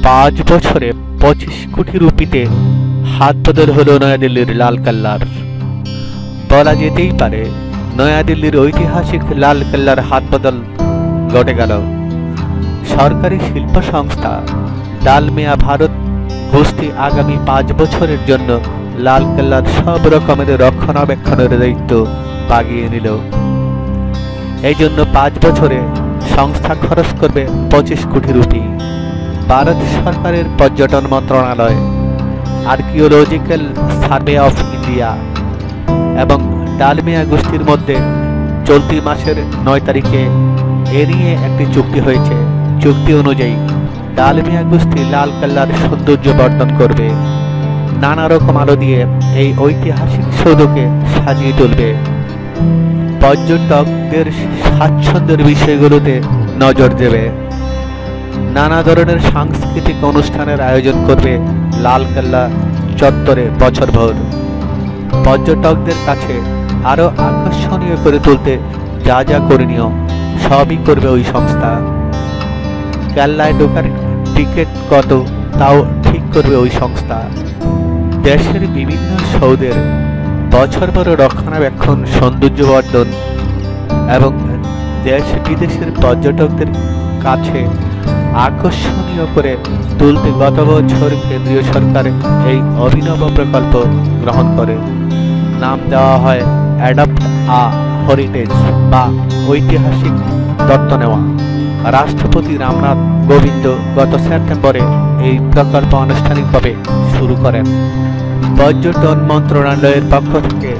5 বছরে 25 কোটি রুপিতে হাত বদল হলো নয়াদিল্লির লালকেল্লার। বলা যেতেই পারে নয়াদিল্লির ঐতিহাসিক লালকেল্লার হাত বদল ঘটে গেল। সরকারি শিল্প সংস্থা ডালমিয়া ভারত গোষ্ঠী আগামী 5 বছরের জন্য লালকেল্লার সব রকমের রক্ষণাবেক্ষণের দায়িত্ব বাগিয়ে নিল। এই জন্য 5 বছরে সংস্থা খরচ করবে 25 কোটি রুপি। ভারত সরকারের পর্যটন মন্ত্রণালয়, আর্কিওলজিক্যাল সার্ভে অফ ইন্ডিয়া এবং ডালমিয়া গোষ্ঠীর মধ্যে চলতি মাসের 9 তারিখে এ নিয়ে একটি চুক্তি হয়েছে। চুক্তি অনুযায়ী ডালমিয়া গোষ্ঠী লালকেল্লার সৌন্দর্য বর্ধন করবে, নানা রকম আলো দিয়ে এই ঐতিহাসিক সৌধকে সাজিয়ে তুলবে, পর্যটকদের স্বাচ্ছন্দ্যের বিষয়গুলোতে নজর দেবে, নানা ধরনের সাংস্কৃতিক অনুষ্ঠানের আয়োজন করবে লালকেল্লা চত্বরে বছরভর। পর্যটকদের কাছে আরো আকর্ষণীয় করে তুলতে যা যা করণীয় সবই করবে ওই সংস্থা। কেল্লায় ঢোকার টিকিট কত তাও ঠিক করবে ওই সংস্থা। দেশের বিভিন্ন সৌধের বছরভর রক্ষণাবেক্ষণ, সৌন্দর্যবর্ধন এবং দেশ বিদেশের পর্যটকদের কাছে আকর্ষণীয় করে তুলতে গত বছর কেন্দ্রীয় সরকার এই অভিনব প্রকল্প গ্রহণ করে। নাম দেওয়া হয় অ্যাডপ্ট আ হেরিটেজ বা ঐতিহাসিক দত্ত নেওয়া। রাষ্ট্রপতি রামনাথ কোবিন্দ গত সেপ্টেম্বরে এই প্রকল্প আনুষ্ঠানিকভাবে শুরু করেন। পর্যটন মন্ত্রণালয়ের পক্ষ থেকে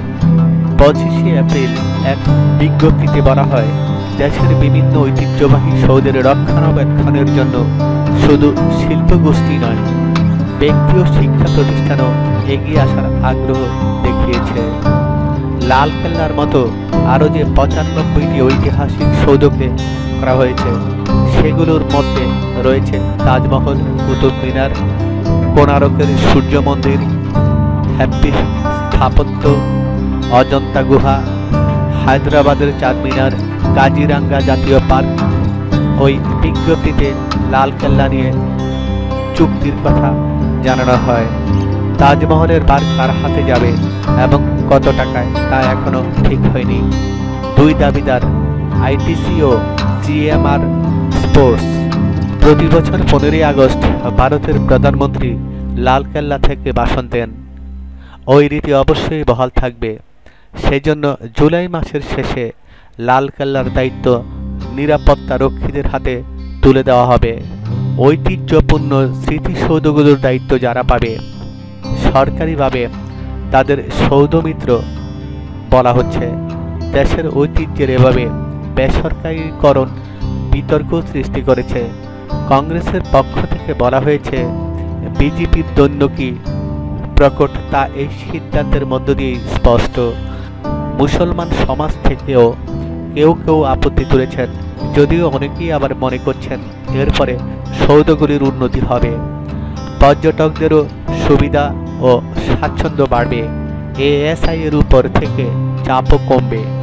25 এপ্রিল এক বিজ্ঞপ্তিতে বলা হয়, দেশের বিভিন্ন ঐতিহ্যবাহী সৌধের রক্ষণাবেক্ষণের জন্য শুধু শিল্পগোষ্ঠী নয়, ব্যক্তি ও শিক্ষা প্রতিষ্ঠানও এগিয়ে আসার আগ্রহ দেখিয়েছে। লালকেল্লার মতো আরও যে 95টি ঐতিহাসিক সৌধকে করা হয়েছে, সেগুলোর মধ্যে রয়েছে তাজমহল, কুতুব মিনার, কোণারকের সূর্য মন্দির, হ্যাম্পি স্থাপত্য, অজন্তা গুহা, হায়দ্রাবাদের চারমিনার, কাজিরাঙ্গা জাতীয় পার্ক। ওই বিজ্ঞপ্তিতে লালকেল্লা নিয়ে চুক্তির কথা জানানো হয়। তাজমহলের বার কার হাতে যাবে এবং কত টাকায় তা এখনো ঠিক হয়নি। দুই দাবিদার আইটিসি ও জিএমআর স্পোর্টস প্রতি বছর 15 আগস্ট ভারতের প্রধানমন্ত্রী লালকেল্লা থেকে ভাষণ দেন। ওই রীতি অবশ্যই বহাল থাকবে। সেজন্য জুলাই মাসের শেষে লালকেল্লার দায়িত্ব নিরাপত্তা রক্ষীদের হাতে তুলে দেওয়া হবে। ঐতিহ্যপূর্ণ স্মৃতিসৌধগুলোর দায়িত্ব যারা পাবে, সরকারিভাবে তাদের সৌধমিত্র বলা হচ্ছে। দেশের ঐতিহ্যের এভাবে বেসরকারীকরণ বিতর্ক সৃষ্টি করেছে। কংগ্রেসের পক্ষ থেকে বলা হয়েছে, বিজেপির দৈন্য কি প্রকট তা এই সিদ্ধান্তের মধ্য দিয়েই স্পষ্ট। মুসলমান সমাজ থেকেও কেউ কেউ আপত্তি তুলেছেন, যদিও অনেকেই আবার মনে করছেন এরপরে সৌধগুলির উন্নতি হবে, পর্যটকদেরও সুবিধা ও স্বাচ্ছন্দ্য বাড়বে, এএসআই এর উপর থেকে চাপও কমবে।